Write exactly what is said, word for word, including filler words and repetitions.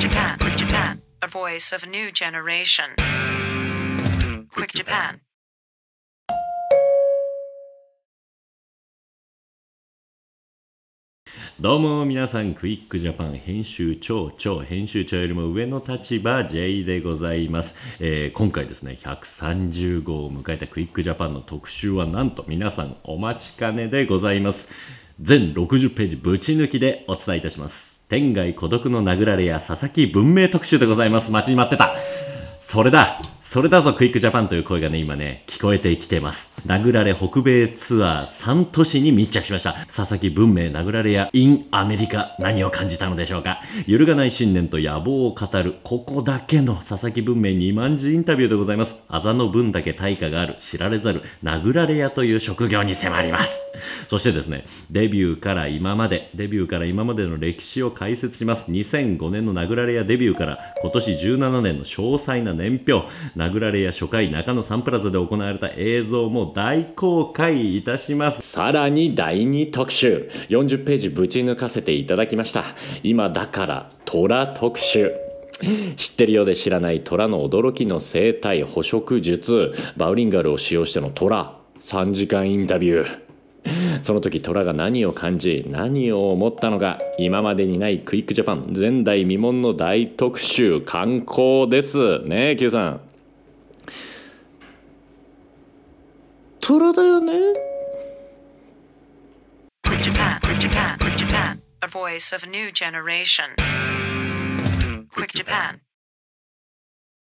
Japan, Quick Japan, a voice of a new generation. Quick Japan. どうも皆さん、クイックジャパン編集長超編集長よりも上の立場 J でございます、えー、今回ですねひゃくさんじゅう号を迎えたクイックジャパンの特集はなんと皆さんお待ちかねでございます。全ろくじゅっページぶち抜きでお伝えいたします。天涯孤独の殴られや佐々木文明特集でございます。待ちに待ってた。それだそれだぞクイックジャパンという声がね今ね聞こえてきてます。殴られ北米ツアーさん都市に密着しました。佐々木文明殴られや in アメリカ、何を感じたのでしょうか。揺るがない信念と野望を語るここだけの佐々木文明にまん字インタビューでございます。あざの分だけ対価がある知られざる殴られ屋という職業に迫ります。そしてですねデビューから今までデビューから今までの歴史を解説します。にせんごねんの殴られ屋デビューから今年じゅうななねんの詳細な年表、殴られ屋初回中野サンプラザで行われた映像も大公開いたします。さらにだいに特集よんじゅっページぶち抜かせていただきました。今だから虎特集、知ってるようで知らない虎の驚きの生態捕食術、バウリンガルを使用しての虎さんじかんインタビュー、その時虎が何を感じ何を思ったのか、今までにないクイックジャパン前代未聞の大特集観光ですねえ Q さん。虎だよね。 Quick Japan, Quick Japan, Quick Japan, a voice of a new generation. Quick Japan.